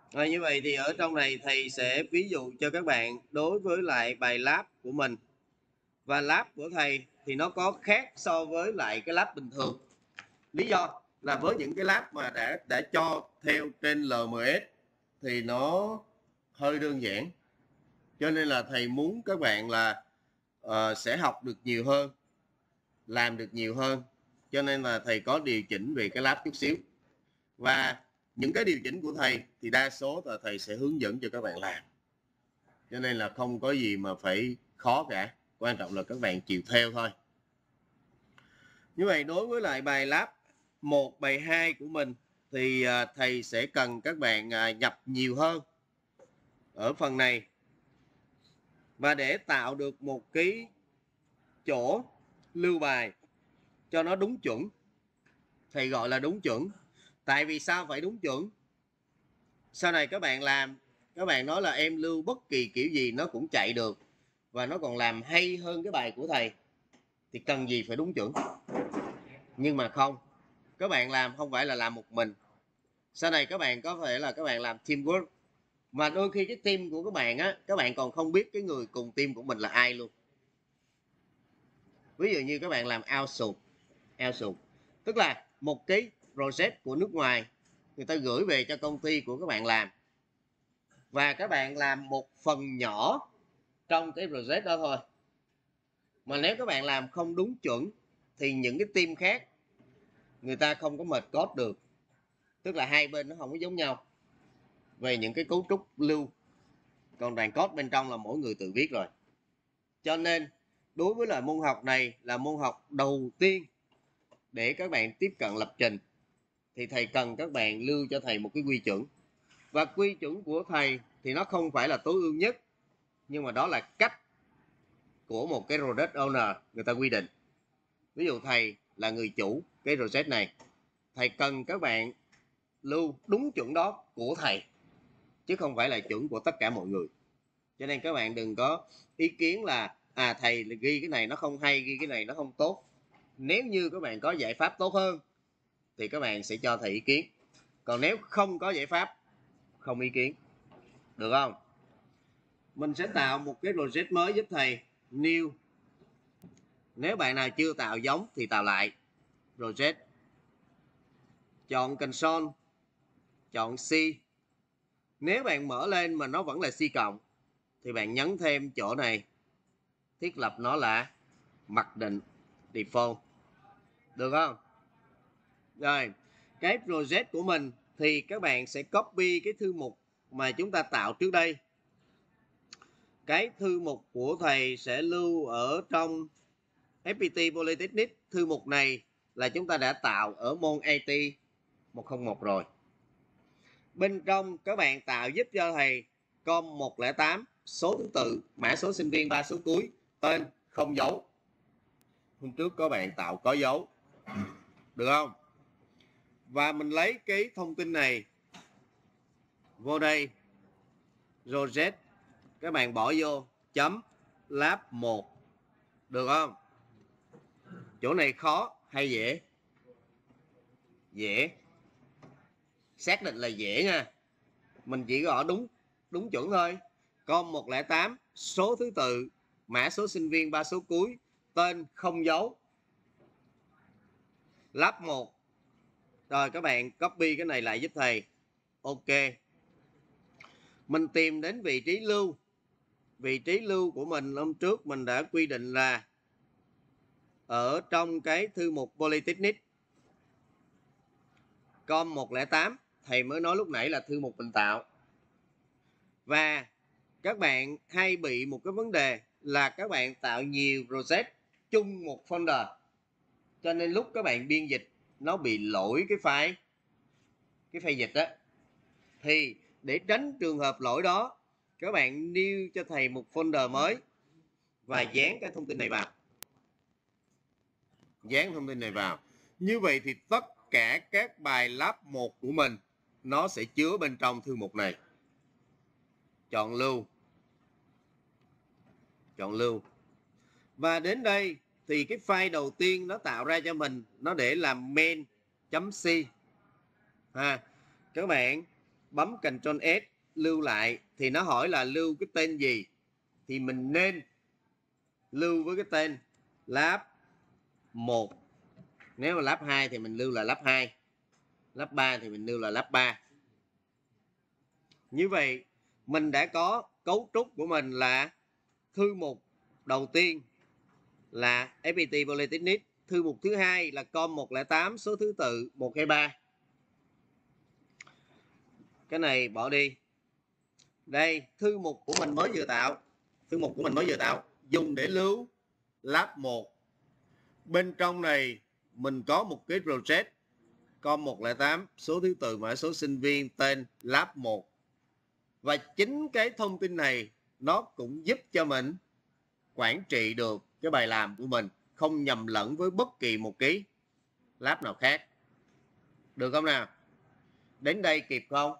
Rồi như vậy thì ở trong này thầy sẽ ví dụ cho các bạn đối với lại bài lab của mình. Và lab của thầy thì nó có khác so với lại cái lab bình thường. Lý do là với những cái lab mà đã cho theo trên LMS thì nó hơi đơn giản. Cho nên là thầy muốn các bạn là sẽ học được nhiều hơn, làm được nhiều hơn. Cho nên là thầy có điều chỉnh về cái lab chút xíu. Và những cái điều chỉnh của thầy thì đa số là thầy sẽ hướng dẫn cho các bạn làm. Cho nên là không có gì mà phải khó cả. Quan trọng là các bạn chịu theo thôi. Như vậy đối với lại bài lab 1, bài 2 của mình thì thầy sẽ cần các bạn nhập nhiều hơn ở phần này. Và để tạo được một cái chỗ lưu bài cho nó đúng chuẩn, thầy gọi là đúng chuẩn. Tại vì sao phải đúng chuẩn? Sau này các bạn làm, các bạn nói là em lưu bất kỳ kiểu gì nó cũng chạy được và nó còn làm hay hơn cái bài của thầy thì cần gì phải đúng chuẩn. Nhưng mà không, các bạn làm không phải là làm một mình. Sau này các bạn có thể là các bạn làm teamwork, mà đôi khi cái team của các bạn á, các bạn còn không biết cái người cùng team của mình là ai luôn. Ví dụ như các bạn làm outsource, tức là một cái project của nước ngoài người ta gửi về cho công ty của các bạn làm, và các bạn làm một phần nhỏ trong cái project đó thôi. Mà nếu các bạn làm không đúng chuẩn thì những cái team khác người ta không có mệt code được, tức là hai bên nó không có giống nhau về những cái cấu trúc lưu, còn đoạn code bên trong là mỗi người tự viết rồi. Cho nên đối với là môn học này là môn học đầu tiên để các bạn tiếp cận lập trình thì thầy cần các bạn lưu cho thầy một cái quy chuẩn. Và quy chuẩn của thầy thì nó không phải là tối ưu nhất, nhưng mà đó là cách của một cái project owner người ta quy định. Ví dụ thầy là người chủ cái project này, thầy cần các bạn lưu đúng chuẩn đó của thầy, chứ không phải là chuẩn của tất cả mọi người. Cho nên các bạn đừng có ý kiến là thầy ghi cái này nó không hay, ghi cái này nó không tốt. Nếu như các bạn có giải pháp tốt hơn thì các bạn sẽ cho thầy ý kiến, còn nếu không có giải pháp, không ý kiến, được không? Mình sẽ tạo một cái project mới giúp thầy, new. Nếu bạn nào chưa tạo giống thì tạo lại project, chọn console, chọn C. Nếu bạn mở lên mà nó vẫn là C cộng thì bạn nhấn thêm chỗ này, thiết lập nó là mặc định default, được không? Rồi, cái project của mình thì các bạn sẽ copy cái thư mục mà chúng ta tạo trước đây. Cái thư mục của thầy sẽ lưu ở trong FPT Polytechnic. Thư mục này là chúng ta đã tạo ở môn IT 101 rồi. Bên trong các bạn tạo giúp cho thầy com 108, số thứ tự, mã số sinh viên 3 số cuối, tên không dấu. Hôm trước có bạn tạo có dấu, được không? Và mình lấy cái thông tin này vô đây, project, các bạn bỏ vô chấm lab 1, được không? Chỗ này khó hay dễ? Dễ. Xác định là dễ nha. Mình chỉ gõ đúng chuẩn thôi. Com 108, số thứ tự, mã số sinh viên 3 số cuối, tên không dấu. Lab 1. Rồi các bạn copy cái này lại giúp thầy. Ok. Mình tìm đến vị trí lưu. Vị trí lưu của mình hôm trước mình đã quy định là ở trong cái thư mục Polytechnic. Com 108, thầy mới nói lúc nãy là thư mục mình tạo. Và các bạn hay bị một cái vấn đề là các bạn tạo nhiều project chung một folder, cho nên lúc các bạn biên dịch nó bị lỗi cái file dịch đó. Thì để tránh trường hợp lỗi đó, các bạn new cho thầy một folder mới và dán cái thông tin này vào. Dán thông tin này vào. Như vậy thì tất cả các bài lab 1 của mình nó sẽ chứa bên trong thư mục này. Chọn lưu. Chọn lưu. Và đến đây thì cái file đầu tiên nó tạo ra cho mình, nó để làm main.c. Các bạn bấm Ctrl S lưu lại, thì nó hỏi là lưu cái tên gì, thì mình nên lưu với cái tên lab 1. Nếu mà lab 2 thì mình lưu là lab 2, lab 3 thì mình lưu là lab 3. Như vậy mình đã có cấu trúc của mình là thư mục đầu tiên là FPT Polytechnic, thư mục thứ hai là com 108 số thứ tự 123. Cái này bỏ đi. Đây, thư mục của mình mới vừa tạo. Thư mục của mình mới vừa tạo dùng để lưu lab 1. Bên trong này mình có một cái project com 108 số thứ tự mã số sinh viên tên lab 1. Và chính cái thông tin này nó cũng giúp cho mình quản trị được cái bài làm của mình, không nhầm lẫn với bất kỳ một cái lab nào khác. Được không nào? Đến đây kịp không?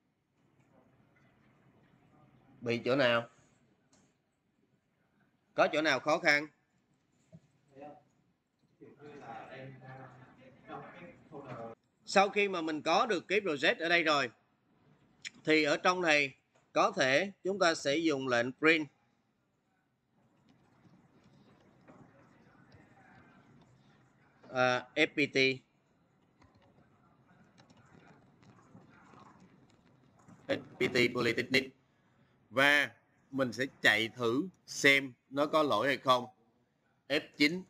Bị chỗ nào? Có chỗ nào khó khăn? Sau khi mà mình có được cái project ở đây rồi, thì ở trong này có thể chúng ta sẽ dùng lệnh print FPT Polytechnic, và mình sẽ chạy thử xem nó có lỗi hay không. F9,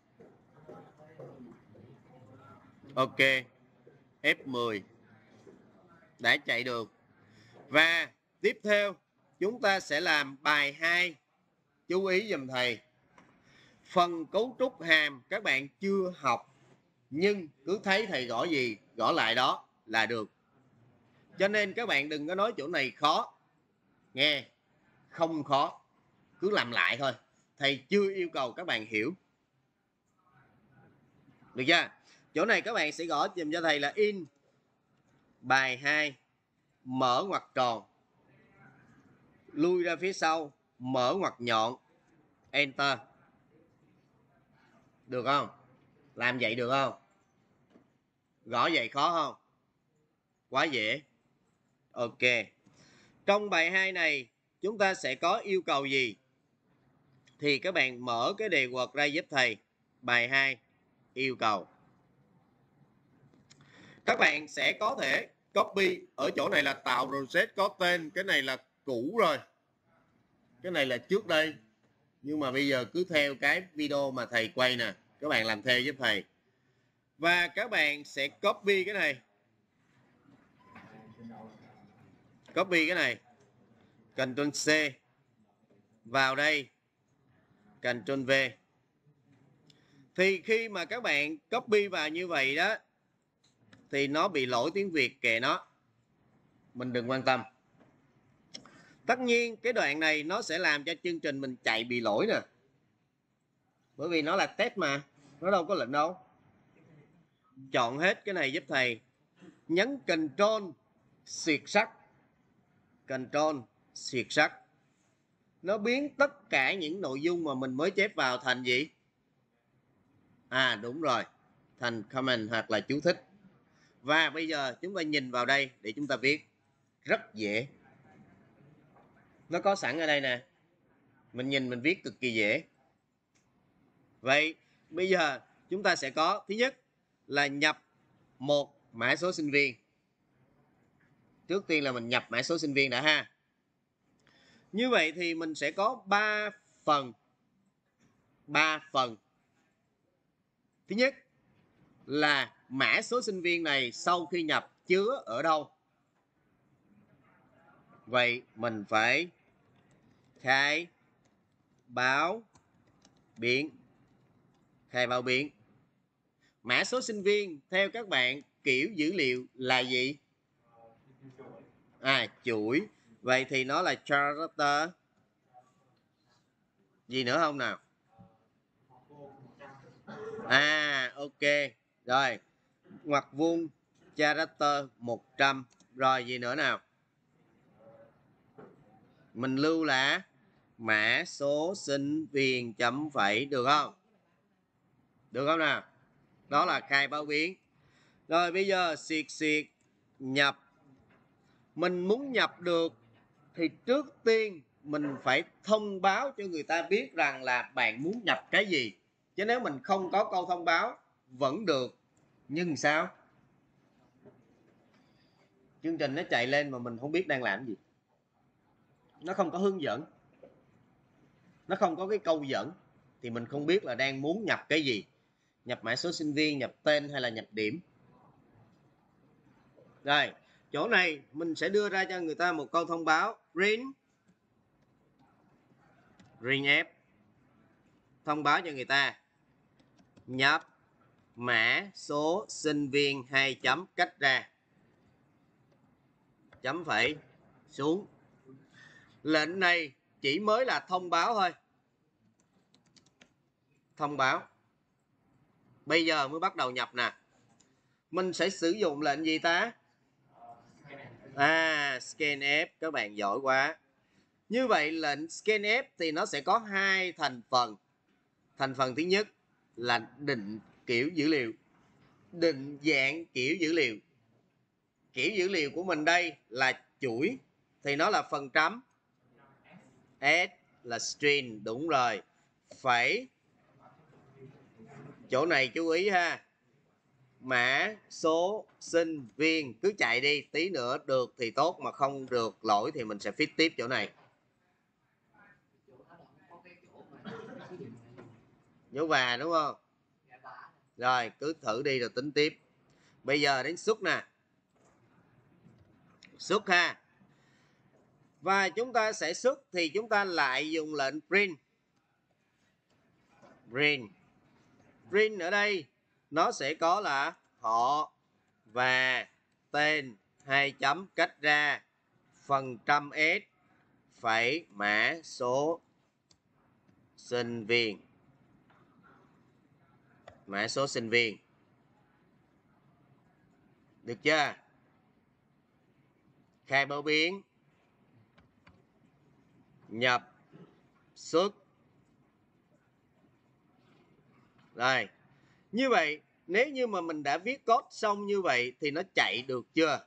ok, F10 đã chạy được. Và tiếp theo chúng ta sẽ làm bài 2. Chú ý giùm thầy, phần cấu trúc hàm các bạn chưa học, nhưng cứ thấy thầy gõ gì gõ lại đó là được. Cho nên các bạn đừng có nói chỗ này khó, nghe, không khó, cứ làm lại thôi. Thầy chưa yêu cầu các bạn hiểu. Được chưa? Chỗ này các bạn sẽ gõ dùm cho thầy là in bài 2, mở ngoặc tròn, lui ra phía sau, mở ngoặc nhọn, enter. Được không? Làm vậy được không? Gõ vậy khó không? Quá dễ. Ok. Trong bài 2 này chúng ta sẽ có yêu cầu gì? Thì các bạn mở cái đề quật ra giúp thầy. Bài 2 yêu cầu. Các bạn sẽ có thể copy. Ở chỗ này là tạo project có tên. Cái này là cũ rồi. Cái này là trước đây. Nhưng mà bây giờ cứ theo cái video mà thầy quay nè. Các bạn làm theo giúp thầy. Và các bạn sẽ copy cái này. Copy cái này. Ctrl C. Vào đây. Ctrl V. Thì khi mà các bạn copy vào như vậy đó, thì nó bị lỗi tiếng Việt kệ nó. Mình đừng quan tâm. Tất nhiên cái đoạn này nó sẽ làm cho chương trình mình chạy bị lỗi nè. Bởi vì nó là test mà. Nó đâu có lệnh đâu. Chọn hết cái này giúp thầy. Nhấn Ctrl xuyệt sắc. Ctrl xuyệt sắc. Nó biến tất cả những nội dung mà mình mới chép vào thành gì? À đúng rồi. Thành comment hoặc là chú thích. Và bây giờ chúng ta nhìn vào đây để chúng ta viết. Rất dễ. Nó có sẵn ở đây nè. Mình nhìn mình viết cực kỳ dễ. Vậy bây giờ chúng ta sẽ có, thứ nhất là nhập một mã số sinh viên. Trước tiên là mình nhập mã số sinh viên đã ha. Như vậy thì mình sẽ có 3 phần. 3 phần. Thứ nhất là mã số sinh viên này sau khi nhập chứa ở đâu. Vậy mình phải khai báo biến. Khai báo biến. Mã số sinh viên theo các bạn kiểu dữ liệu là gì? À, chuỗi. Vậy thì nó là character. Gì nữa không nào? À, ok. Rồi. Ngoặc vuông character 100. Rồi, gì nữa nào? Mình lưu là mã số sinh viên chấm phẩy. Được không? Được không nào? Đó là khai báo biến. Rồi bây giờ xuyệt nhập Mình muốn nhập được thì trước tiên mình phải thông báo cho người ta biết rằng là bạn muốn nhập cái gì. Chứ nếu mình không có câu thông báo vẫn được, nhưng sao? Chương trình nó chạy lên mà mình không biết đang làm gì. Nó không có hướng dẫn, nó không có cái câu dẫn, thì mình không biết là đang muốn nhập cái gì. Nhập mã số sinh viên, nhập tên hay là nhập điểm. Rồi, chỗ này mình sẽ đưa ra cho người ta một câu thông báo ring F, thông báo cho người ta nhập mã số sinh viên 2 chấm cách ra, chấm phẩy xuống. Lệnh này chỉ mới là thông báo thôi, thông báo. Bây giờ mới bắt đầu nhập nè. Mình sẽ sử dụng lệnh gì ta? Scanf. Các bạn giỏi quá. Như vậy lệnh scanf thì nó sẽ có hai thành phần. Thành phần thứ nhất là định kiểu dữ liệu, định dạng kiểu dữ liệu. Kiểu dữ liệu của mình đây là chuỗi thì nó là phần chấm, S là string, đúng rồi. Phẩy, chỗ này chú ý ha, mã số sinh viên. Cứ chạy đi, tí nữa được thì tốt, mà không được lỗi thì mình sẽ fix tiếp chỗ này. Dấu và đúng không? Rồi cứ thử đi rồi tính tiếp. Bây giờ đến xuất nè, xuất ha. Và chúng ta sẽ xuất thì chúng ta lại dùng lệnh print. Print ở đây nó sẽ có là họ và tên, 2 chấm cách ra, phần trăm S phẩy mã số sinh viên. Mã số sinh viên. Được chưa? Khai báo biến, nhập, xuất. Rồi. Như vậy, nếu như mà mình đã viết code xong như vậy thì nó chạy được chưa?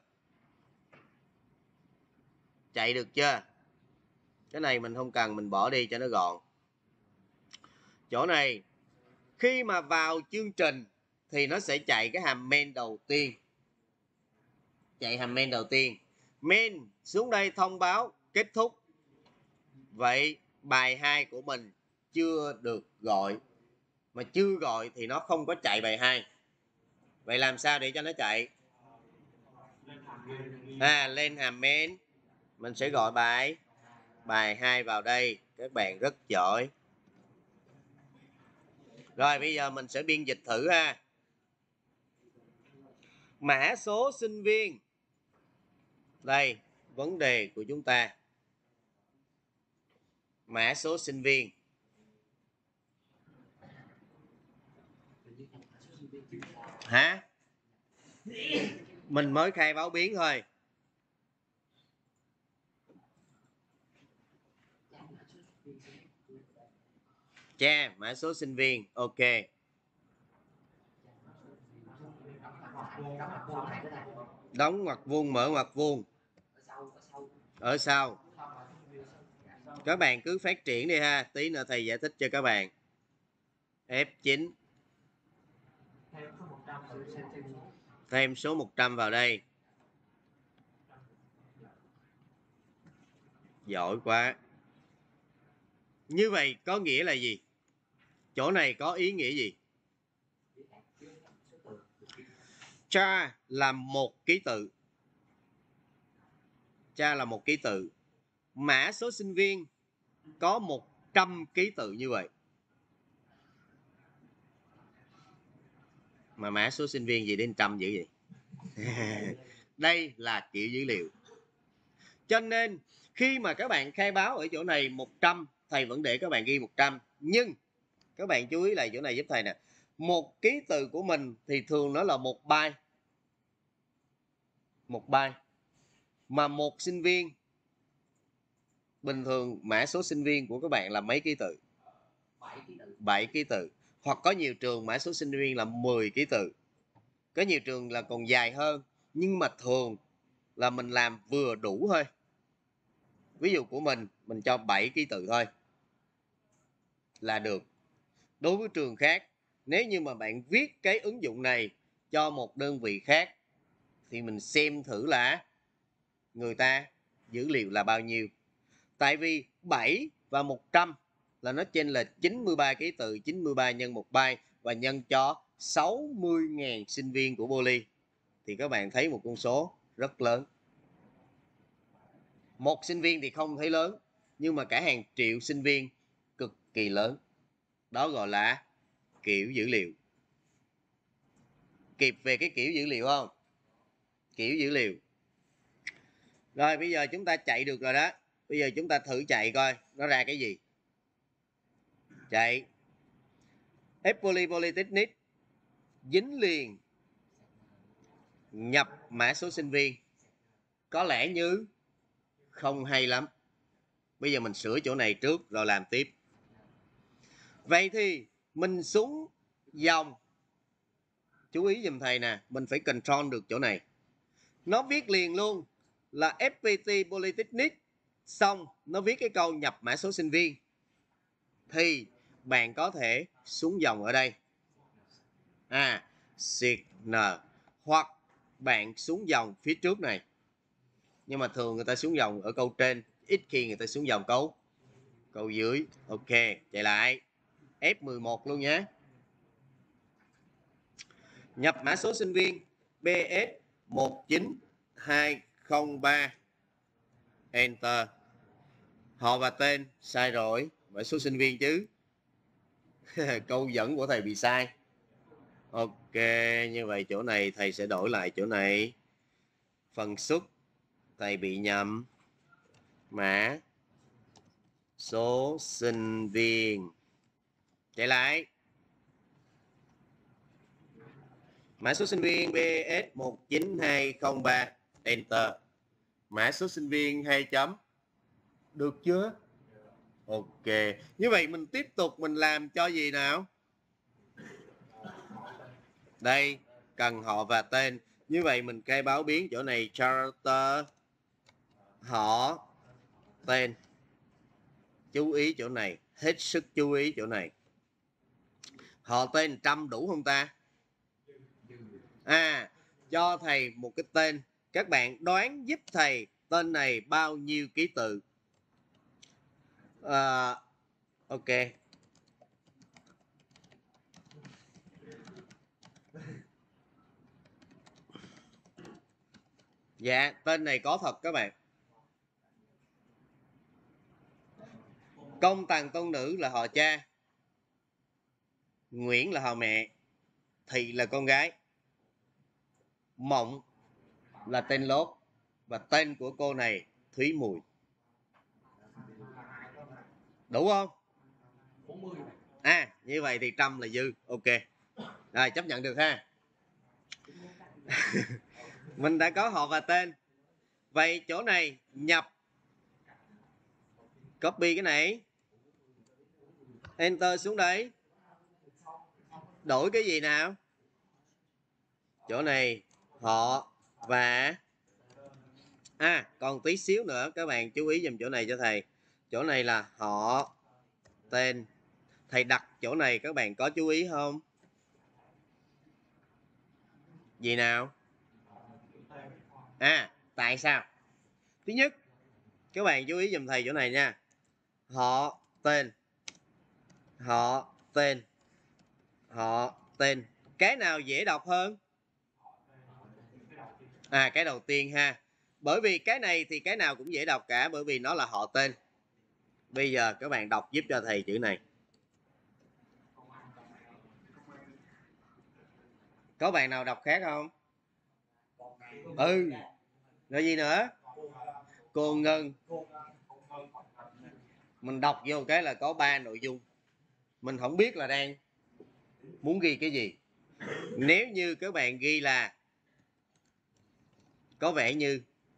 Chạy được chưa? Cái này mình không cần, mình bỏ đi cho nó gọn. Chỗ này, khi mà vào chương trình thì nó sẽ chạy cái hàm main đầu tiên. Chạy hàm main đầu tiên. Main xuống đây thông báo kết thúc. Vậy bài 2 của mình chưa được gọi. Mà chưa gọi thì nó không có chạy bài 2. Vậy làm sao để cho nó chạy? Lên hàm main. Mình sẽ gọi bài 2 vào đây. Các bạn rất giỏi. Rồi bây giờ mình sẽ biên dịch thử ha. Mã số sinh viên. Đây, vấn đề của chúng ta. Mã số sinh viên. Hả? Mình mới khai báo biến thôi. Cha, mã số sinh viên. Ok. Đóng ngoặc vuông, mở ngoặc vuông. Ở sau. Các bạn cứ phát triển đi ha. Tí nữa thầy giải thích cho các bạn. F9. Thêm số 100 vào đây. Giỏi quá. Như vậy có nghĩa là gì? Chỗ này có ý nghĩa gì? Cha là một ký tự. Cha là một ký tự. Mã số sinh viên có 100 ký tự như vậy. Mà mã số sinh viên gì đến 100 dữ vậy? Đây là kiểu dữ liệu. Cho nên khi mà các bạn khai báo ở chỗ này 100, thầy vẫn để các bạn ghi 100. Nhưng các bạn chú ý lại chỗ này giúp thầy nè. Một ký tự của mình thì thường nó là một byte. Một byte. Mà một sinh viên, bình thường mã số sinh viên của các bạn là mấy ký tự? 7 ký tự. Hoặc có nhiều trường mã số sinh viên là 10 ký tự. Có nhiều trường là còn dài hơn. Nhưng mà thường là mình làm vừa đủ thôi. Ví dụ của mình cho 7 ký tự thôi là được. Đối với trường khác, nếu như mà bạn viết cái ứng dụng này cho một đơn vị khác thì mình xem thử là người ta dữ liệu là bao nhiêu. Tại vì 7 và 100 là nó chênh lệch 93 ký tự, 93 nhân 1 byte và nhân cho 60.000 sinh viên của Poly. Thì các bạn thấy một con số rất lớn. Một sinh viên thì không thấy lớn, nhưng mà cả hàng triệu sinh viên cực kỳ lớn. Đó gọi là kiểu dữ liệu. Kịp về cái kiểu dữ liệu không? Kiểu dữ liệu. Rồi bây giờ chúng ta chạy được rồi đó. Bây giờ chúng ta thử chạy coi nó ra cái gì. Chạy. Poly Polytechnic dính liền nhập mã số sinh viên. Có lẽ như không hay lắm. Bây giờ mình sửa chỗ này trước rồi làm tiếp. Vậy thì mình xuống dòng. Chú ý giùm thầy nè, mình phải control được chỗ này. Nó viết liền luôn là FPT Polytechnic, xong nó viết cái câu nhập mã số sinh viên. Thì bạn có thể xuống dòng ở đây. Signer. Hoặc bạn xuống dòng phía trước này. Nhưng mà thường người ta xuống dòng ở câu trên, ít khi người ta xuống dòng câu dưới. Ok, chạy lại. F11 luôn nhé. Nhập mã số sinh viên BS19203. Enter. Họ và tên sai rồi, mã số sinh viên chứ. Câu dẫn của thầy bị sai. Ok, như vậy chỗ này thầy sẽ đổi lại chỗ này. Phần xuất thầy bị nhầm. Mã số sinh viên. Chạy lại. Mã số sinh viên BS19203. Enter. Mã số sinh viên 2 chấm. Được chưa? Ok. Như vậy mình tiếp tục mình làm cho gì nào? Đây, cần họ và tên. Như vậy mình khai báo biến chỗ này character họ tên. Chú ý chỗ này, hết sức chú ý chỗ này. Họ tên 100 đủ không ta? Cho thầy một cái tên. Các bạn đoán giúp thầy tên này bao nhiêu ký tự? Ok. Dạ, tên này có thật các bạn. Công tằng tôn nữ là họ cha. Nguyễn là họ mẹ. Thị là con gái. Mộng là tên lốt. Và tên của cô này Thúy Mùi. Đủ không? Như vậy thì 100 là dư. Ok. Rồi, chấp nhận được ha. Mình đã có họ và tên. Vậy chỗ này nhập. Copy cái này. Enter xuống đấy. Đổi cái gì nào? Chỗ này họ và còn tí xíu nữa các bạn chú ý dùm chỗ này cho thầy. Chỗ này là họ tên. Thầy đặt chỗ này các bạn có chú ý không? Gì nào? Tại sao? Thứ nhất, các bạn chú ý dùm thầy chỗ này nha. Họ tên. Họ tên. Họ tên. Cái nào dễ đọc hơn? Cái đầu tiên ha. Bởi vì cái này thì cái nào cũng dễ đọc cả, bởi vì nó là họ tên. Bây giờ các bạn đọc giúp cho thầy chữ này. Có bạn nào đọc khác không? Rồi gì nữa? Cô Ngân. Mình đọc vô cái là có 3 nội dung. Mình không biết là đang muốn ghi cái gì. Nếu như các bạn ghi là có vẻ như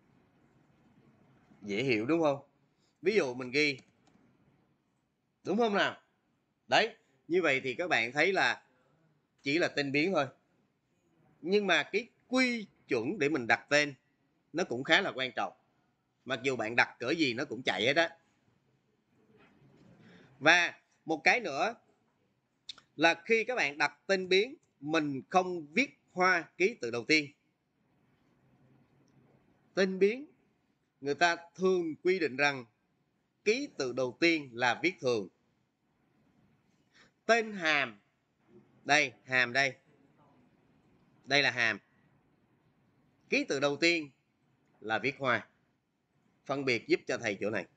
dễ hiểu đúng không? Ví dụ mình ghi đúng không nào? Đấy, như vậy thì các bạn thấy là chỉ là tên biến thôi. Nhưng mà cái quy chuẩn để mình đặt tên nó cũng khá là quan trọng. Mặc dù bạn đặt cỡ gì nó cũng chạy hết á. Và một cái nữa là khi các bạn đặt tên biến, mình không viết hoa ký tự đầu tiên. Tên biến, người ta thường quy định rằng ký tự đầu tiên là viết thường. Tên hàm, đây, hàm đây. Đây là hàm. Ký tự đầu tiên là viết hoa. Phân biệt giúp cho thầy chỗ này.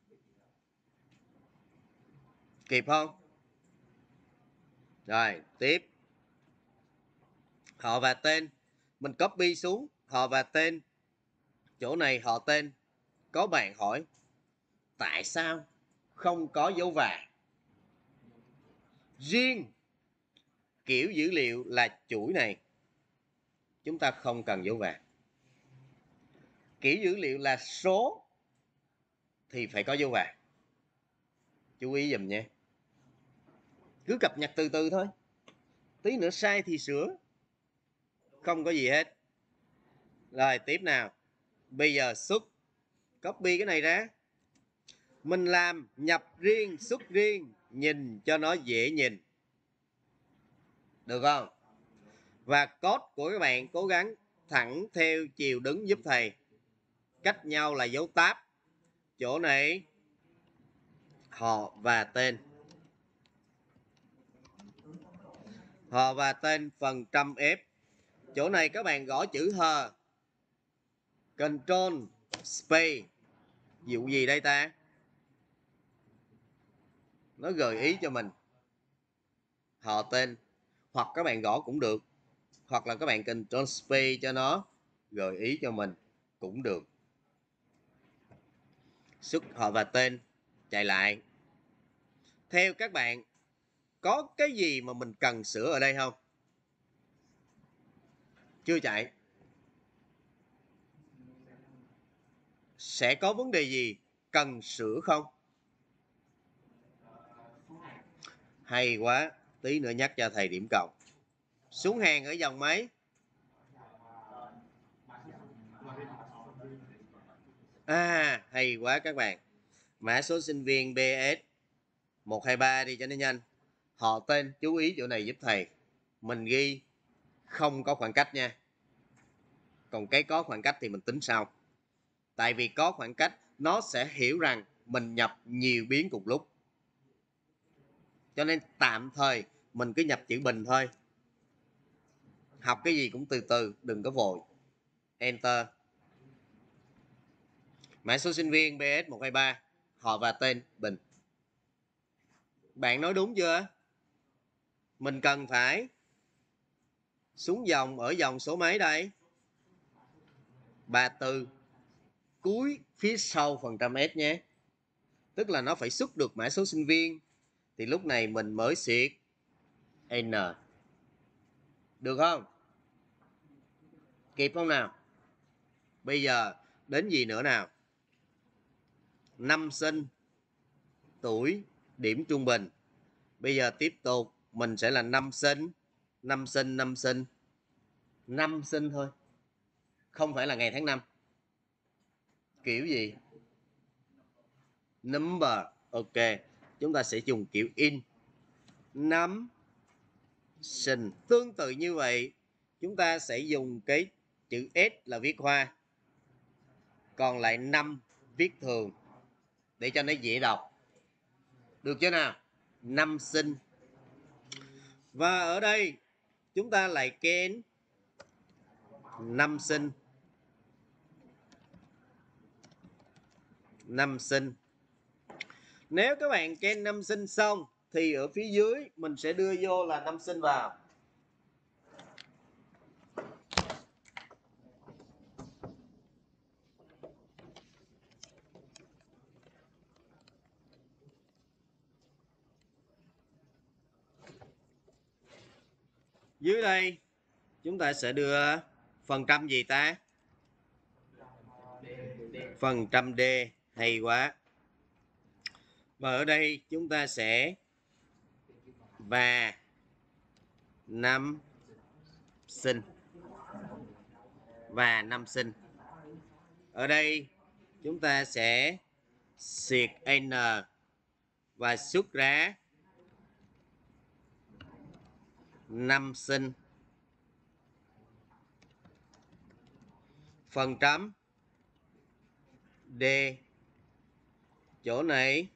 Kịp không? Rồi, tiếp. Họ và tên. Mình copy xuống họ và tên. Chỗ này họ tên. Có bạn hỏi tại sao không có dấu và? Riêng kiểu dữ liệu là chuỗi này, chúng ta không cần dấu và. Kiểu dữ liệu là số thì phải có dấu và. Chú ý dùm nha. Cứ cập nhật từ từ thôi. Tí nữa sai thì sửa. Không có gì hết. Rồi tiếp nào. Bây giờ xuất. Copy cái này ra. Mình làm nhập riêng, xuất riêng. Nhìn cho nó dễ nhìn. Được không? Và code của các bạn cố gắng thẳng theo chiều đứng giúp thầy. Cách nhau là dấu tab. Chỗ này họ và tên. Họ và tên phần trăm F. Chỗ này các bạn gõ chữ hờ. Control space. Dụ gì đây ta? Nó gợi ý cho mình. Họ tên. Hoặc các bạn gõ cũng được. Hoặc là các bạn Control space cho nó gợi ý cho mình cũng được. Xuất họ và tên. Chạy lại. Theo các bạn, có cái gì mà mình cần sửa ở đây không? Chưa chạy. Sẽ có vấn đề gì cần sửa không? Hay quá. Tí nữa nhắc cho thầy điểm cộng. Xuống hàng ở dòng mấy? Hay quá các bạn. Mã số sinh viên BS 123 đi cho nó nhanh. Họ tên, chú ý chỗ này giúp thầy. Mình ghi không có khoảng cách nha. Còn cái có khoảng cách thì mình tính sau. Tại vì có khoảng cách, nó sẽ hiểu rằng mình nhập nhiều biến cùng lúc. Cho nên tạm thời mình cứ nhập chữ bình thôi. Học cái gì cũng từ từ, đừng có vội. Enter. Mã số sinh viên BS 123, họ và tên Bình. Bạn nói đúng chưa? Mình cần phải xuống dòng, ở dòng số mấy đây? 34. Cuối phía sau phần trăm S nhé. Tức là nó phải xuất được mã số sinh viên. Thì lúc này mình mới xuyệt N. Được không? Kịp không nào? Bây giờ đến gì nữa nào? Năm sinh, tuổi, điểm trung bình. Bây giờ tiếp tục mình sẽ là năm sinh thôi. Không phải là ngày tháng năm. Kiểu gì? Number. Ok. Chúng ta sẽ dùng kiểu in. Năm sinh. Tương tự như vậy, chúng ta sẽ dùng cái chữ S là viết hoa. Còn lại năm viết thường. Để cho nó dễ đọc. Được chưa nào? Năm sinh. Và ở đây chúng ta lại kén năm sinh. Năm sinh. Nếu các bạn kén năm sinh xong thì ở phía dưới mình sẽ đưa vô là năm sinh vào. Dưới đây chúng ta sẽ đưa phần trăm gì ta? Phần trăm D. Hay quá. Và ở đây chúng ta sẽ và năm sinh. Và năm sinh. Ở đây chúng ta sẽ xuyệt n và xuất ra năm sinh phần trăm d. Chỗ này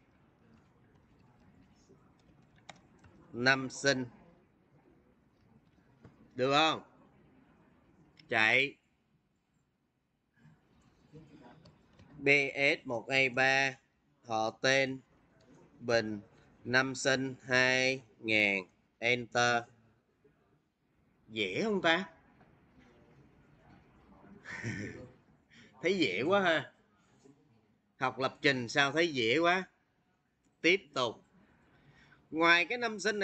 năm sinh, được không? Chạy BS123 họ tên Bình, năm sinh 2000, enter. Dễ không ta? Thấy dễ quá ha. Học lập trình sao thấy dễ quá. Tiếp tục. Ngoài cái năm sinh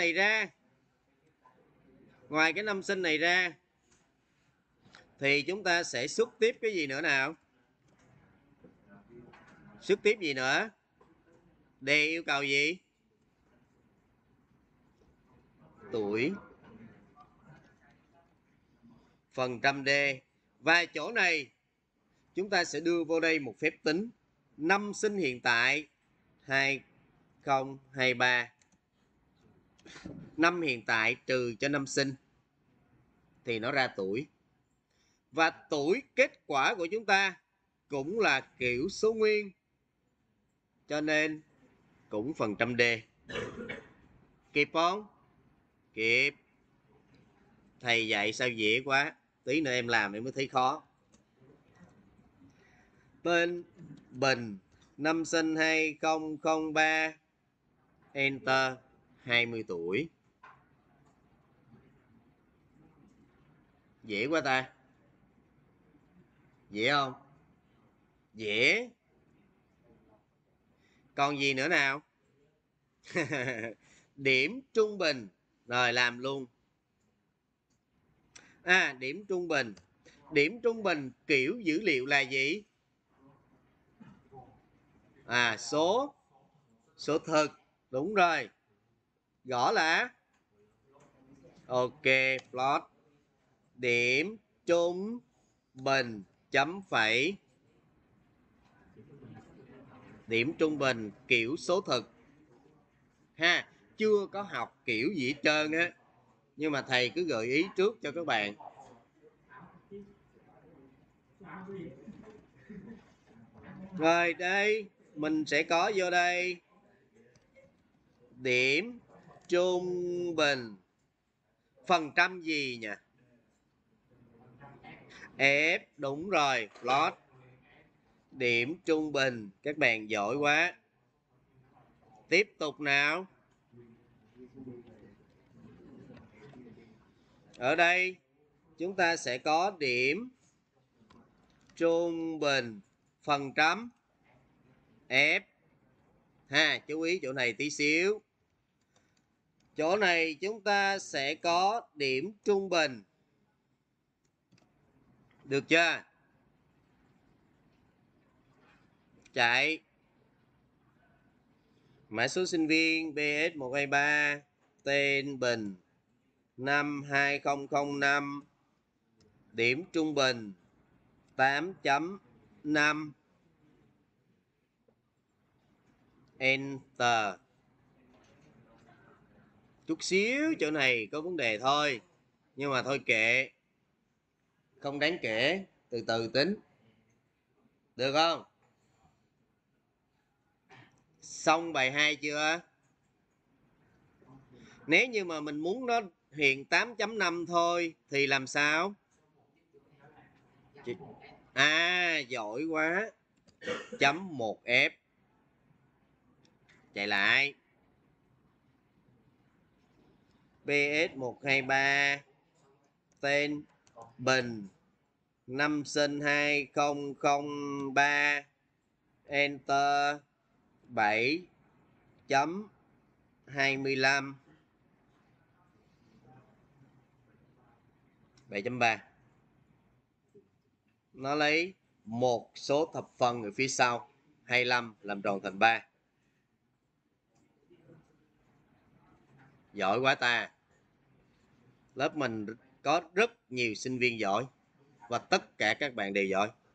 này ra, thì chúng ta sẽ xuất tiếp cái gì nữa nào? Xuất tiếp gì nữa? D yêu cầu gì? Tuổi phần trăm D. Và chỗ này chúng ta sẽ đưa vô đây một phép tính năm sinh hiện tại 2023. Năm hiện tại trừ cho năm sinh thì nó ra tuổi. Và tuổi kết quả của chúng ta cũng là kiểu số nguyên, cho nên cũng phần trăm D. Kịp không? Kịp. Thầy dạy sao dễ quá. Tí nữa em làm em mới thấy khó. Tên Bình, năm sinh 2003, enter, 20 tuổi. Dễ quá ta. Dễ không? Dễ. Còn gì nữa nào? Điểm trung bình. Rồi làm luôn. Điểm trung bình. Điểm trung bình kiểu dữ liệu là gì? Số thực. Đúng rồi. Gõ là ok, plot. Điểm trung bình chấm phẩy. Điểm trung bình kiểu số thực ha. Chưa có học kiểu gì hết trơn á, nhưng mà thầy cứ gợi ý trước cho các bạn. Rồi đây mình sẽ có vô đây điểm trung bình phần trăm gì nhỉ? F, đúng rồi, plot. Điểm trung bình, các bạn giỏi quá. Tiếp tục nào. Ở đây chúng ta sẽ có điểm trung bình phần trăm F ha. Chú ý chỗ này tí xíu. Chỗ này chúng ta sẽ có điểm trung bình. Được chưa? Chạy mã số sinh viên BS123, tên Bình, năm 2005, điểm trung bình 8.5, enter. Chút xíu chỗ này có vấn đề thôi, nhưng mà thôi kệ, không đáng kể, từ từ tính. Được không? Xong bài 2 chưa? Nếu như mà mình muốn nó hiện 8.5 thôi thì làm sao? Giỏi quá. Chấm 1F. Chạy lại. BS123, tên Bình, năm sinh 2003, enter, 7.25, 7.3. Nó lấy một số thập phân ở phía sau, 25 làm tròn thành 3. Giỏi quá ta. Lớp mình có rất nhiều sinh viên giỏi và tất cả các bạn đều giỏi.